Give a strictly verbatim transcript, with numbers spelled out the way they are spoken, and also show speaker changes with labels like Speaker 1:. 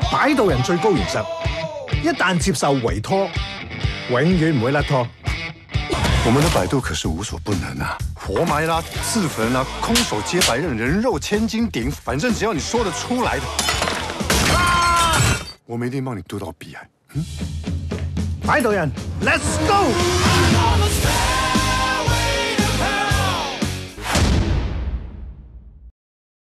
Speaker 1: 擺渡人最高原則，一旦接受委託，永遠唔會甩拖。
Speaker 2: 我們的擺渡可是無所不能啊，活埋啦、自焚啦、空手接白刃、人肉千斤頂，反正只要你說得出來的，啊、我們一定幫你渡到彼岸。嗯，
Speaker 1: 擺渡人 ，Let's go！